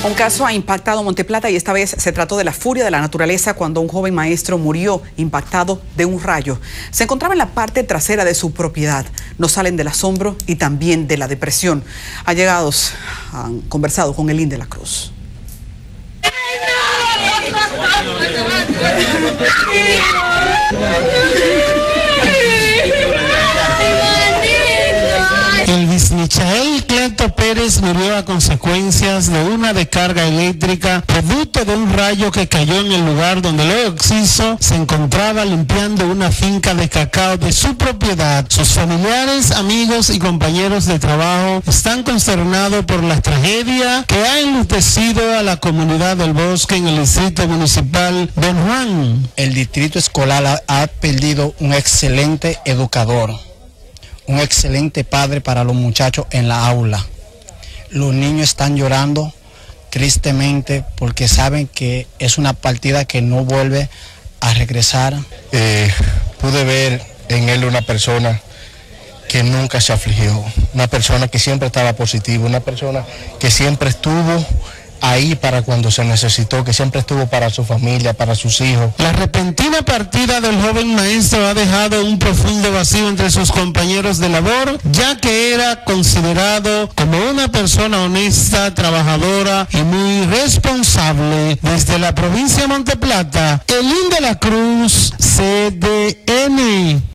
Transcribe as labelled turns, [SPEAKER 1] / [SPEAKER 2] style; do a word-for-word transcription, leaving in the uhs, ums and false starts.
[SPEAKER 1] Un caso ha impactado Monteplata y esta vez se trató de la furia de la naturaleza cuando un joven maestro murió impactado de un rayo. Se encontraba en la parte trasera de su propiedad. No salen del asombro y también de la depresión. Allegados han conversado con Elín de la Cruz.
[SPEAKER 2] Elvis Michael Cleto Pérez murió a consecuencias de una descarga eléctrica producto de un rayo que cayó en el lugar donde el occiso se encontraba limpiando una finca de cacao de su propiedad. Sus familiares, amigos y compañeros de trabajo están consternados por la tragedia que ha enlutecido a la comunidad del Bosque en el distrito municipal de Juan.
[SPEAKER 3] El distrito escolar ha, ha perdido un excelente educador, un excelente padre para los muchachos en la aula. Los niños están llorando tristemente porque saben que es una partida que no vuelve a regresar.
[SPEAKER 4] Eh, pude ver en él una persona que nunca se afligió, una persona que siempre estaba positiva, una persona que siempre estuvo ahí para cuando se necesitó, que siempre estuvo para su familia, para sus hijos.
[SPEAKER 2] La repentina partida del joven maestro ha dejado un profundo vacío entre sus compañeros de labor, ya que era considerado como una persona honesta, trabajadora y muy responsable. Desde la provincia de Monteplata, Elín de la Cruz, C D N.